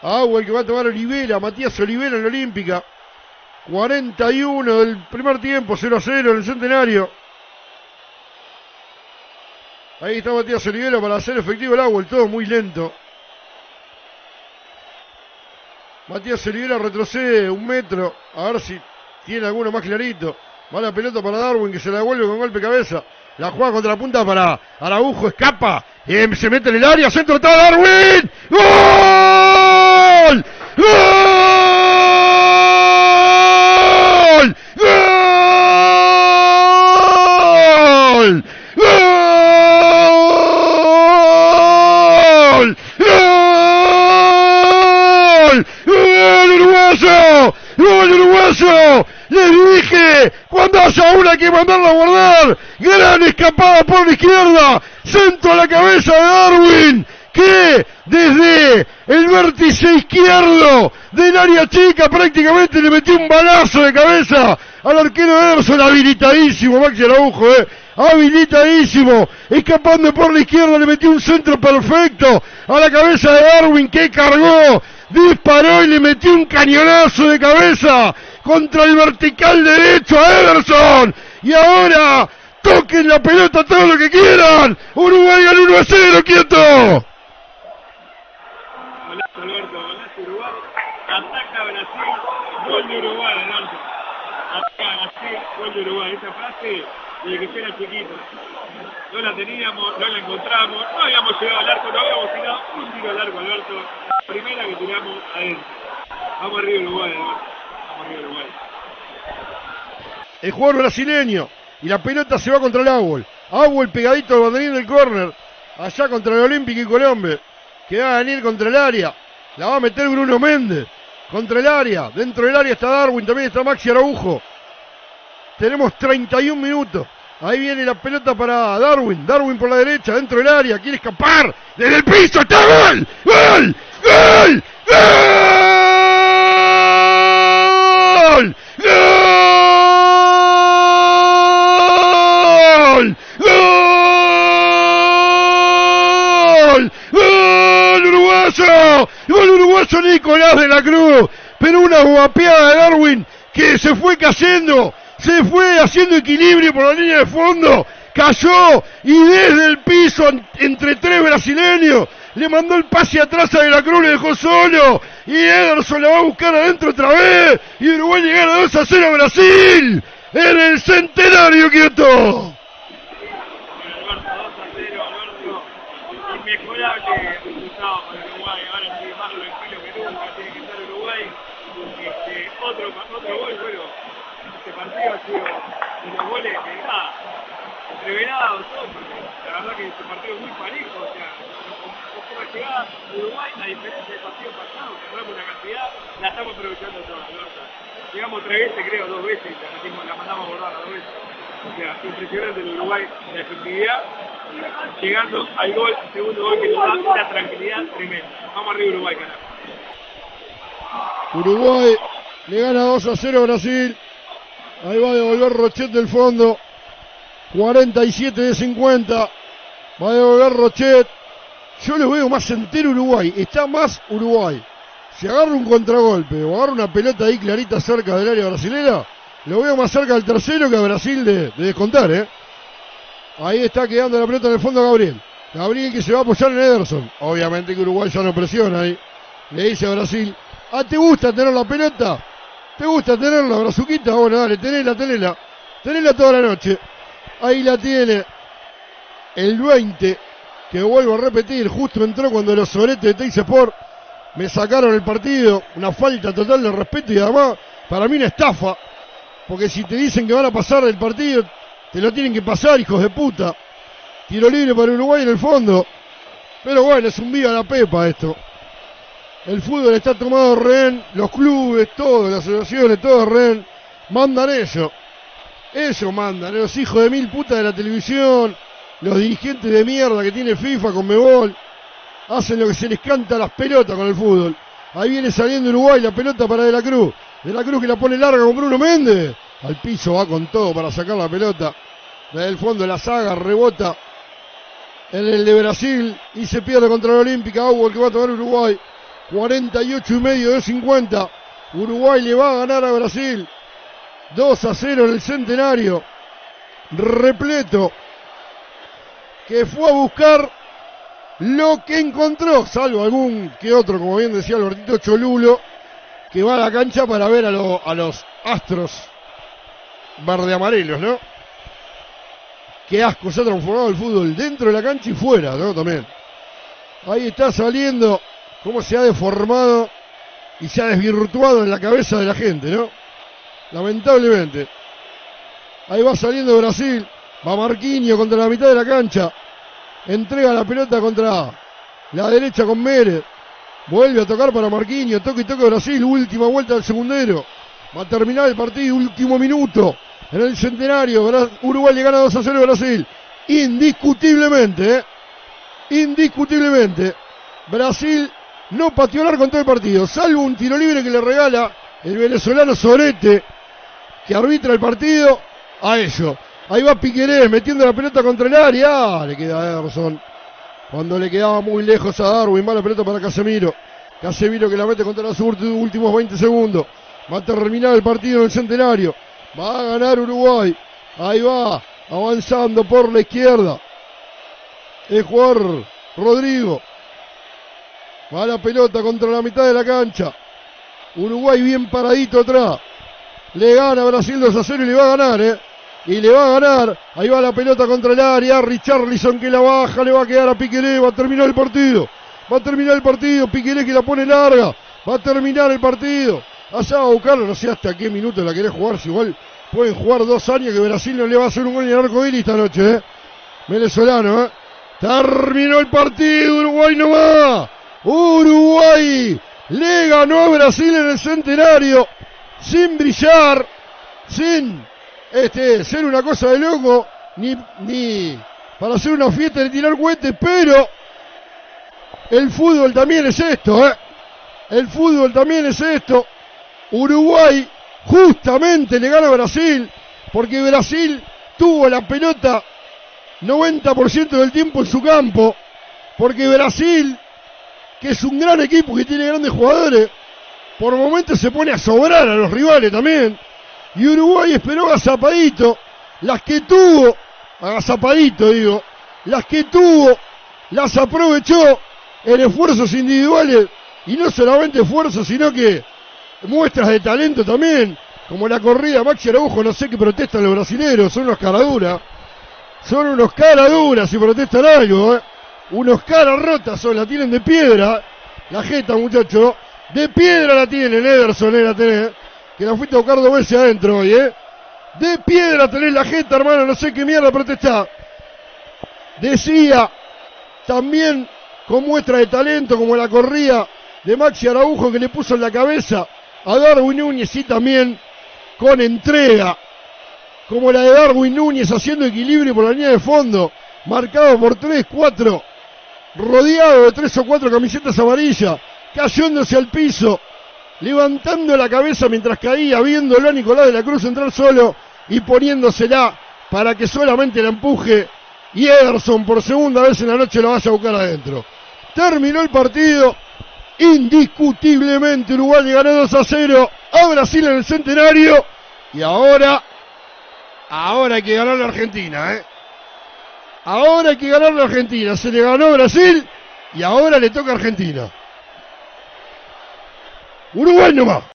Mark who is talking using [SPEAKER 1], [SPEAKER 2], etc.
[SPEAKER 1] Agua el que va a tomar Olivera, Matías Olivera en la Olímpica. 41 del primer tiempo, 0-0 en el Centenario. Ahí está Matías Olivera para hacer efectivo el agua, el todo muy lento. Matías Olivera retrocede 1 metro, a ver si tiene alguno más clarito. Va la pelota para Darwin, que se la devuelve con golpe de cabeza. La juega contra la punta para Araujo, escapa. Se mete en el área, centro está Darwin. ¡Gol! ¡Gol! ¡Gol! ¡Gol! ¡Gol! ¡Gol uruguayo! ¡Gol uruguayo! Les dije, cuando haya una hay que mandarla a guardar. Gran escapada por la izquierda. Centro a la cabeza de Darwin, que desde el vértice izquierdo del área chica prácticamente le metió un balazo de cabeza al arquero Ederson. Habilitadísimo Maxi Araujo, habilitadísimo, escapando por la izquierda, le metió un centro perfecto a la cabeza de Darwin, que cargó, disparó y le metió un cañonazo de cabeza contra el vertical derecho a Ederson. Y ahora toquen la pelota todo lo que quieran. Uruguay gana 1-0, quieto.
[SPEAKER 2] Golazo Alberto, golazo Uruguay. Ataca Brasil, gol de Uruguay, Alberto. Ataca Brasil, gol de Uruguay. Esa frase desde que yo era chiquito. No la teníamos, no la encontramos, no habíamos llegado al arco, no habíamos tirado un tiro al arco, Alberto. La primera que tiramos adentro. Vamos arriba Uruguay, Alberto. Vamos arriba Uruguay.
[SPEAKER 1] El jugador brasileño. Y la pelota se va contra el Agua. Agua pegadito al banderín del córner. Allá contra el Olímpico y Colombe. Que va a venir contra el área. La va a meter Bruno Méndez. Contra el área. Dentro del área está Darwin. También está Maxi Araujo. Tenemos 31 minutos. Ahí viene la pelota para Darwin. Darwin por la derecha. Dentro del área. Quiere escapar. Desde el piso. ¡Está gol! ¡Gol! ¡Gol! ¡Gol! ¡Gol! ¡Gol! ¡Gol uruguayo! ¡Gol uruguayo Nicolás de la Cruz! Pero una guapeada de Darwin que se fue cayendo, se fue haciendo equilibrio por la línea de fondo, cayó y desde el piso entre 3 brasileños le mandó el pase atrás a De la Cruz, le dejó solo y Ederson la va a buscar adentro otra vez y Uruguay le gana 2-0 a Brasil en el Centenario, quieto.
[SPEAKER 2] Inmejorable resultado para Uruguay, ahora sí más tranquilo que nunca, tiene que estar Uruguay. Otro gol, bueno, este partido ha sido de los goles entreverados, todo, porque la verdad que este partido es muy parejo, o sea, con poca llegada Uruguay, a diferencia del partido pasado, que hablamos una cantidad, la estamos aprovechando toda, ¿verdad? Llegamos 3 veces, creo, 2 veces, y la mandamos a borrar 2 veces. O sea, impresionante el Uruguay, la efectividad. Llegando al gol, segundo gol que nos da una tranquilidad tremenda. Vamos arriba Uruguay, carajo.
[SPEAKER 1] Uruguay le gana 2-0 a Brasil. Ahí va a devolver Rochet del fondo. 47 de 50. Va a devolver Rochet. Yo lo veo más entero Uruguay. Está más Uruguay. Si agarra un contragolpe o agarra una pelota ahí clarita cerca del área brasilera, lo veo más cerca del tercero que a Brasil de descontar, Ahí está quedando la pelota en el fondo a Gabriel. Gabriel que se va a apoyar en Ederson. Obviamente que Uruguay ya no presiona ahí. Le dice a Brasil: ¿te gusta tener la pelota? ¿Te gusta tenerla, Brazuquita? Bueno, dale, tenela. Tenela toda la noche. Ahí la tiene el 20, que vuelvo a repetir, justo entró cuando los sobretes de Teis Sport me sacaron el partido. Una falta total de respeto y además, para mí una estafa. Porque si te dicen que van a pasar del partido, te lo tienen que pasar, hijos de puta. Tiro libre para Uruguay en el fondo. Pero bueno, es un viva la pepa esto. El fútbol está tomado rehén. Los clubes, todas las asociaciones, todos rehén. Mandan ellos. Ellos mandan. Los hijos de mil putas de la televisión. Los dirigentes de mierda que tiene FIFA, Conmebol. Hacen lo que se les canta a las pelotas con el fútbol. Ahí viene saliendo Uruguay, la pelota para De la Cruz. De la Cruz que la pone larga con Bruno Méndez. Al piso va con todo para sacar la pelota. Desde el fondo de la saga, rebota en el de Brasil y se pierde contra la Olímpica. Agua el que va a tomar Uruguay. 48,5 de 50. Uruguay le va a ganar a Brasil 2-0 en el Centenario. Repleto, que fue a buscar lo que encontró, salvo algún que otro, como bien decía Albertito Cholulo, que va a la cancha para ver a los astros verde-amarelos, ¿no? Qué asco se ha transformado el fútbol dentro de la cancha y fuera, ¿no? También. Ahí está saliendo cómo se ha deformado y se ha desvirtuado en la cabeza de la gente, ¿no? Lamentablemente. Ahí va saliendo Brasil. Va Marquinhos contra la mitad de la cancha. Entrega la pelota contra la derecha con Mérez. Vuelve a tocar para Marquinhos. Toque y toque Brasil. Última vuelta del segundero. Va a terminar el partido. Último minuto en el Centenario. Uruguay le gana 2-0 a Brasil. Indiscutiblemente. Indiscutiblemente. Brasil no pateó el arco en todo el partido. Salvo un tiro libre que le regala el venezolano Sorete, que arbitra el partido a ellos. Ahí va Piquerés metiendo la pelota contra el área. Le queda a Ederson. Cuando le quedaba muy lejos a Darwin, va la pelota para Casemiro. Casemiro que la mete contra los últimos 20 segundos. Va a terminar el partido en el Centenario. Va a ganar Uruguay. Ahí va, avanzando por la izquierda. El jugador Rodrigo. Va la pelota contra la mitad de la cancha. Uruguay bien paradito atrás. Le gana Brasil 2-0 y le va a ganar, Y le va a ganar. Ahí va la pelota contra el área. Richarlison que la baja. Le va a quedar a Piquerés. Va a terminar el partido. Va a terminar el partido. Piquerés que la pone larga. Va a terminar el partido. Allá va a buscarlo. No sé hasta qué minuto la querés jugar. Si igual pueden jugar 2 años que Brasil no le va a hacer un gol en el arco iris esta noche, Venezolano, Terminó el partido. Uruguay no va. Uruguay le ganó a Brasil en el Centenario. Sin brillar. Sin ser una cosa de loco, ni para hacer una fiesta de tirar cohetes, pero el fútbol también es esto, El fútbol también es esto. Uruguay justamente le gana a Brasil, porque Brasil tuvo la pelota 90% del tiempo en su campo, porque Brasil, que es un gran equipo que tiene grandes jugadores, por momentos se pone a sobrar a los rivales también. Y Uruguay esperó agazapadito, las que tuvo, agazapadito digo, las que tuvo, las aprovechó en esfuerzos individuales, y no solamente esfuerzos, sino que muestras de talento también, como la corrida Maxi Araujo, no sé qué protestan los brasileños, son unos caraduras si protestan algo, unos caras rotas son, la tienen de piedra, la jeta muchachos, de piedra la tienen, Ederson la tenés, que la fuiste a buscar 2 veces adentro hoy, De piedra tenés la jeta, hermano, no sé qué mierda protestá. Decía, también con muestra de talento, como la corrida de Maxi Araujo, que le puso en la cabeza a Darwin Núñez, y también con entrega, como la de Darwin Núñez, haciendo equilibrio por la línea de fondo, marcado por 3, 4, rodeado de 3 o 4 camisetas amarillas, cayéndose al piso, levantando la cabeza mientras caía, viéndolo a Nicolás de la Cruz entrar solo y poniéndosela para que solamente la empuje y Ederson por segunda vez en la noche lo vaya a buscar adentro. Terminó el partido, indiscutiblemente Uruguay le ganó 2-0 a Brasil en el Centenario, y ahora hay que ganar la Argentina, Ahora hay que ganar la Argentina. Se le ganó a Brasil y ahora le toca a Argentina. Uruguay nomás.